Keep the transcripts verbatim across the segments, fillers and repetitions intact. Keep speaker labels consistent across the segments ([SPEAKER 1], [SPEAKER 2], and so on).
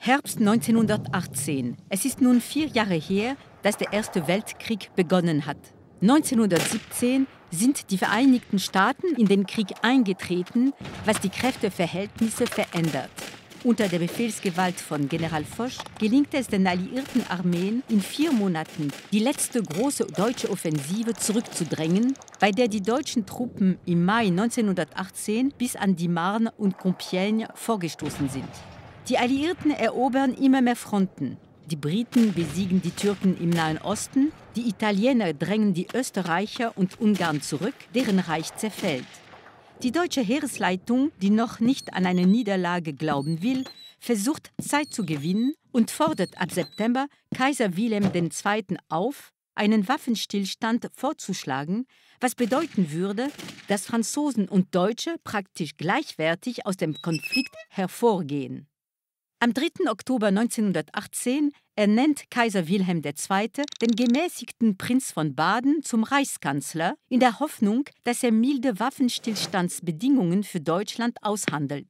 [SPEAKER 1] Herbst neunzehnhundertachtzehn. Es ist nun vier Jahre her, dass der Erste Weltkrieg begonnen hat. neunzehnhundertsiebzehn sind die Vereinigten Staaten in den Krieg eingetreten, was die Kräfteverhältnisse verändert. Unter der Befehlsgewalt von General Foch gelingt es den alliierten Armeen, in vier Monaten die letzte große deutsche Offensive zurückzudrängen, bei der die deutschen Truppen im Mai neunzehnhundertachtzehn bis an die Marne und Compiègne vorgestoßen sind. Die Alliierten erobern immer mehr Fronten. Die Briten besiegen die Türken im Nahen Osten, die Italiener drängen die Österreicher und Ungarn zurück, deren Reich zerfällt. Die deutsche Heeresleitung, die noch nicht an eine Niederlage glauben will, versucht Zeit zu gewinnen und fordert ab September Kaiser Wilhelm der Zweite auf, einen Waffenstillstand vorzuschlagen, was bedeuten würde, dass Franzosen und Deutsche praktisch gleichwertig aus dem Konflikt hervorgehen. Am dritten Oktober neunzehnhundertachtzehn ernennt Kaiser Wilhelm der Zweite den gemäßigten Prinz von Baden zum Reichskanzler in der Hoffnung, dass er milde Waffenstillstandsbedingungen für Deutschland aushandelt.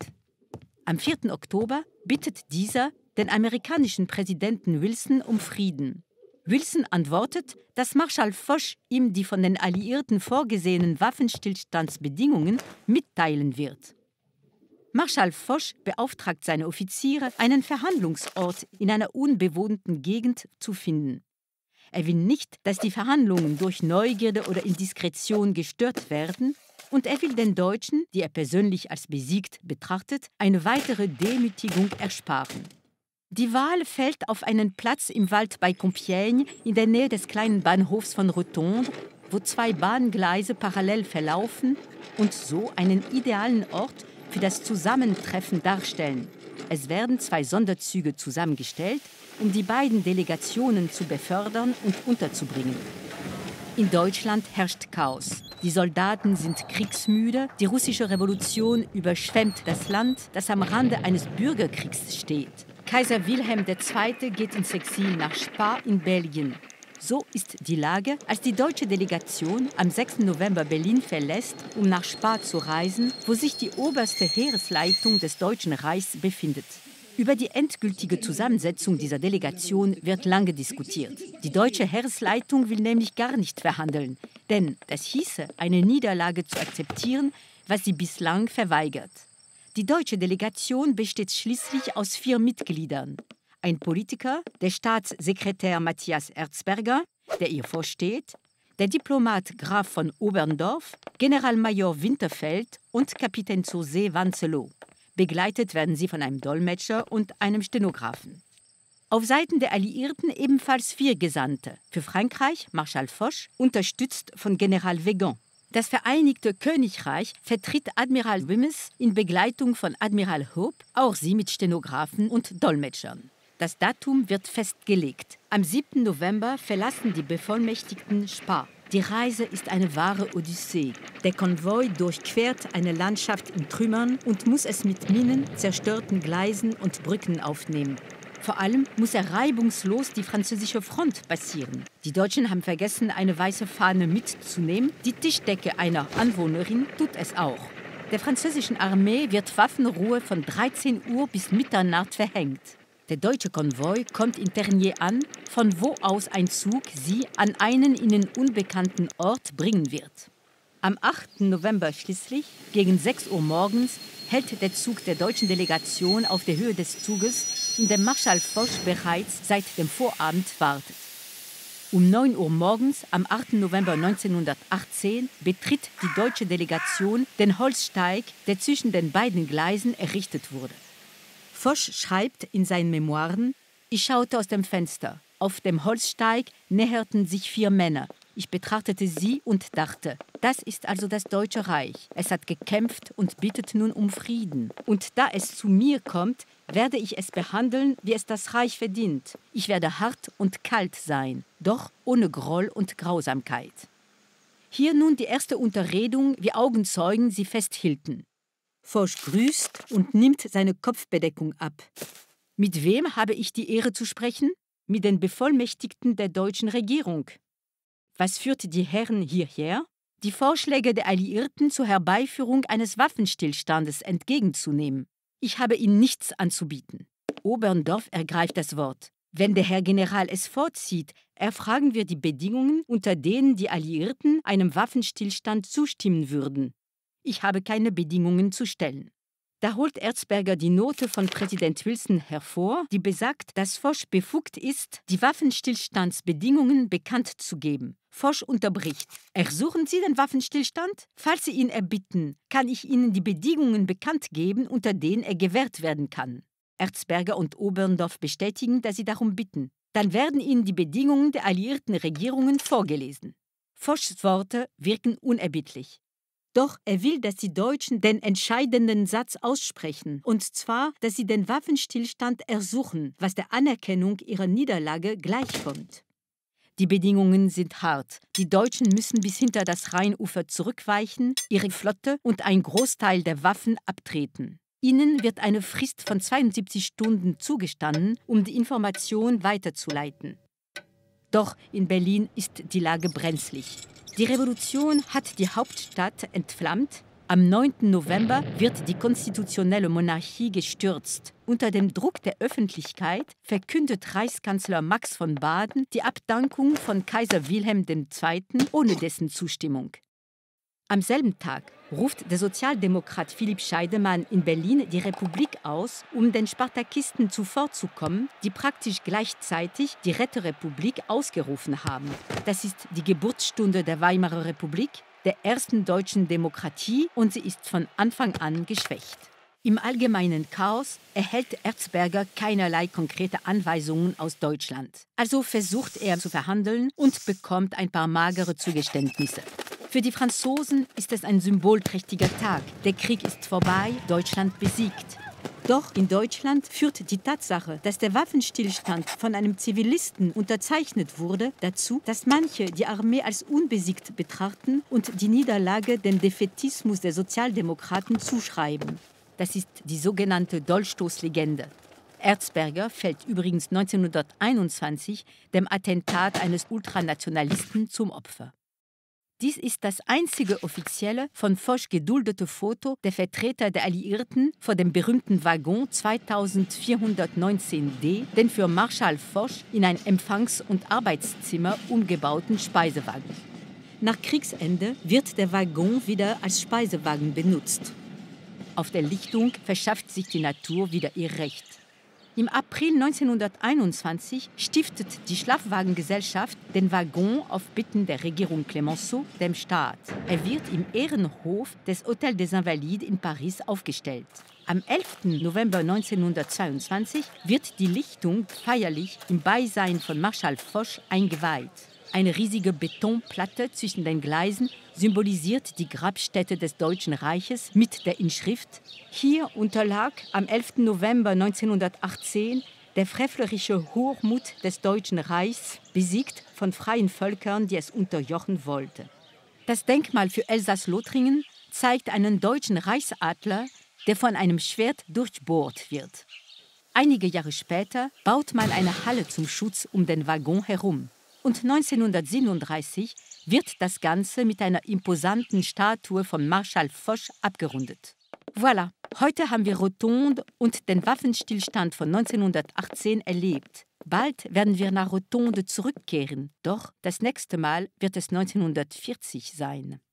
[SPEAKER 1] Am vierten Oktober bittet dieser den amerikanischen Präsidenten Wilson um Frieden. Wilson antwortet, dass Marschall Foch ihm die von den Alliierten vorgesehenen Waffenstillstandsbedingungen mitteilen wird. Marschall Foch beauftragt seine Offiziere, einen Verhandlungsort in einer unbewohnten Gegend zu finden. Er will nicht, dass die Verhandlungen durch Neugierde oder Indiskretion gestört werden, und er will den Deutschen, die er persönlich als besiegt betrachtet, eine weitere Demütigung ersparen. Die Wahl fällt auf einen Platz im Wald bei Compiègne in der Nähe des kleinen Bahnhofs von Rotonde, wo zwei Bahngleise parallel verlaufen und so einen idealen Ort für das Zusammentreffen darstellen. Es werden zwei Sonderzüge zusammengestellt, um die beiden Delegationen zu befördern und unterzubringen. In Deutschland herrscht Chaos. Die Soldaten sind kriegsmüde, die russische Revolution überschwemmt das Land, das am Rande eines Bürgerkriegs steht. Kaiser Wilhelm der Zweite geht ins Exil nach Spa in Belgien. So ist die Lage, als die deutsche Delegation am sechsten November Berlin verlässt, um nach Spa zu reisen, wo sich die oberste Heeresleitung des Deutschen Reichs befindet. Über die endgültige Zusammensetzung dieser Delegation wird lange diskutiert. Die deutsche Heeresleitung will nämlich gar nicht verhandeln, denn das hieße, eine Niederlage zu akzeptieren, was sie bislang verweigert. Die deutsche Delegation besteht schließlich aus vier Mitgliedern. Ein Politiker, der Staatssekretär Matthias Erzberger, der ihr vorsteht, der Diplomat Graf von Oberndorf, Generalmajor Winterfeld und Kapitän zur See Wanzelow. Begleitet werden sie von einem Dolmetscher und einem Stenografen. Auf Seiten der Alliierten ebenfalls vier Gesandte. Für Frankreich Marschall Foch, unterstützt von General Weygand. Das Vereinigte Königreich vertritt Admiral Wemyss in Begleitung von Admiral Hope, auch sie mit Stenografen und Dolmetschern. Das Datum wird festgelegt. Am siebten November verlassen die Bevollmächtigten Spa. Die Reise ist eine wahre Odyssee. Der Konvoi durchquert eine Landschaft in Trümmern und muss es mit Minen, zerstörten Gleisen und Brücken aufnehmen. Vor allem muss er reibungslos die französische Front passieren. Die Deutschen haben vergessen, eine weiße Fahne mitzunehmen. Die Tischdecke einer Anwohnerin tut es auch. Der französischen Armee wird Waffenruhe von dreizehn Uhr bis Mitternacht verhängt. Der deutsche Konvoi kommt in Tergnier an, von wo aus ein Zug sie an einen ihnen unbekannten Ort bringen wird. Am achten November schließlich, gegen sechs Uhr morgens, hält der Zug der deutschen Delegation auf der Höhe des Zuges, in dem Marschall Foch bereits seit dem Vorabend wartet. Um neun Uhr morgens, am achten November neunzehnhundertachtzehn, betritt die deutsche Delegation den Holzsteig, der zwischen den beiden Gleisen errichtet wurde. Foch schreibt in seinen Memoiren: Ich schaute aus dem Fenster. Auf dem Holzsteig näherten sich vier Männer. Ich betrachtete sie und dachte, das ist also das Deutsche Reich. Es hat gekämpft und bittet nun um Frieden. Und da es zu mir kommt, werde ich es behandeln, wie es das Reich verdient. Ich werde hart und kalt sein, doch ohne Groll und Grausamkeit. Hier nun die erste Unterredung, wie Augenzeugen sie festhielten. Foch grüßt und nimmt seine Kopfbedeckung ab. Mit wem habe ich die Ehre zu sprechen? Mit den Bevollmächtigten der deutschen Regierung. Was führt die Herren hierher? Die Vorschläge der Alliierten zur Herbeiführung eines Waffenstillstandes entgegenzunehmen. Ich habe ihnen nichts anzubieten. Oberndorf ergreift das Wort. Wenn der Herr General es vorzieht, erfragen wir die Bedingungen, unter denen die Alliierten einem Waffenstillstand zustimmen würden. Ich habe keine Bedingungen zu stellen. Da holt Erzberger die Note von Präsident Wilson hervor, die besagt, dass Foch befugt ist, die Waffenstillstandsbedingungen bekannt zu geben. Foch unterbricht. Ersuchen Sie den Waffenstillstand? Falls Sie ihn erbitten, kann ich Ihnen die Bedingungen bekannt geben, unter denen er gewährt werden kann. Erzberger und Oberndorf bestätigen, dass sie darum bitten. Dann werden ihnen die Bedingungen der alliierten Regierungen vorgelesen. Fochs Worte wirken unerbittlich. Doch er will, dass die Deutschen den entscheidenden Satz aussprechen, und zwar, dass sie den Waffenstillstand ersuchen, was der Anerkennung ihrer Niederlage gleichkommt. Die Bedingungen sind hart. Die Deutschen müssen bis hinter das Rheinufer zurückweichen, ihre Flotte und ein Großteil der Waffen abtreten. Ihnen wird eine Frist von zweiundsiebzig Stunden zugestanden, um die Information weiterzuleiten. Doch in Berlin ist die Lage brenzlig. Die Revolution hat die Hauptstadt entflammt. Am neunten November wird die konstitutionelle Monarchie gestürzt. Unter dem Druck der Öffentlichkeit verkündet Reichskanzler Max von Baden die Abdankung von Kaiser Wilhelm der Zweite ohne dessen Zustimmung. Am selben Tag ruft der Sozialdemokrat Philipp Scheidemann in Berlin die Republik aus, um den Spartakisten zuvorzukommen, die praktisch gleichzeitig die Räterepublik ausgerufen haben. Das ist die Geburtsstunde der Weimarer Republik, der ersten deutschen Demokratie, und sie ist von Anfang an geschwächt. Im allgemeinen Chaos erhält Erzberger keinerlei konkrete Anweisungen aus Deutschland. Also versucht er zu verhandeln und bekommt ein paar magere Zugeständnisse. Für die Franzosen ist es ein symbolträchtiger Tag. Der Krieg ist vorbei, Deutschland besiegt. Doch in Deutschland führt die Tatsache, dass der Waffenstillstand von einem Zivilisten unterzeichnet wurde, dazu, dass manche die Armee als unbesiegt betrachten und die Niederlage dem Defätismus der Sozialdemokraten zuschreiben. Das ist die sogenannte Dolchstoßlegende. Erzberger fällt übrigens neunzehnhunderteinundzwanzig dem Attentat eines Ultranationalisten zum Opfer. Dies ist das einzige offizielle, von Foch geduldete Foto der Vertreter der Alliierten vor dem berühmten Waggon zweitausendvierhundertneunzehn D, den für Marschall Foch in ein Empfangs- und Arbeitszimmer umgebauten Speisewagen. Nach Kriegsende wird der Waggon wieder als Speisewagen benutzt. Auf der Lichtung verschafft sich die Natur wieder ihr Recht. Im April neunzehnhunderteinundzwanzig stiftet die Schlafwagengesellschaft den Waggon auf Bitten der Regierung Clemenceau dem Staat. Er wird im Ehrenhof des Hôtel des Invalides in Paris aufgestellt. Am elften November neunzehnhundertzweiundzwanzig wird die Lichtung feierlich im Beisein von Marschall Foch eingeweiht. Eine riesige Betonplatte zwischen den Gleisen symbolisiert die Grabstätte des Deutschen Reiches mit der Inschrift: Hier unterlag am elften November neunzehnhundertachtzehn der frevlerische Hochmut des Deutschen Reichs, besiegt von freien Völkern, die es unterjochen wollten. Das Denkmal für Elsass-Lothringen zeigt einen deutschen Reichsadler, der von einem Schwert durchbohrt wird. Einige Jahre später baut man eine Halle zum Schutz um den Waggon herum. Und neunzehnhundertsiebenunddreißig wird das Ganze mit einer imposanten Statue von Marschall Foch abgerundet. Voilà, heute haben wir Rotonde und den Waffenstillstand von neunzehnhundertachtzehn erlebt. Bald werden wir nach Rotonde zurückkehren, doch das nächste Mal wird es neunzehnhundertvierzig sein.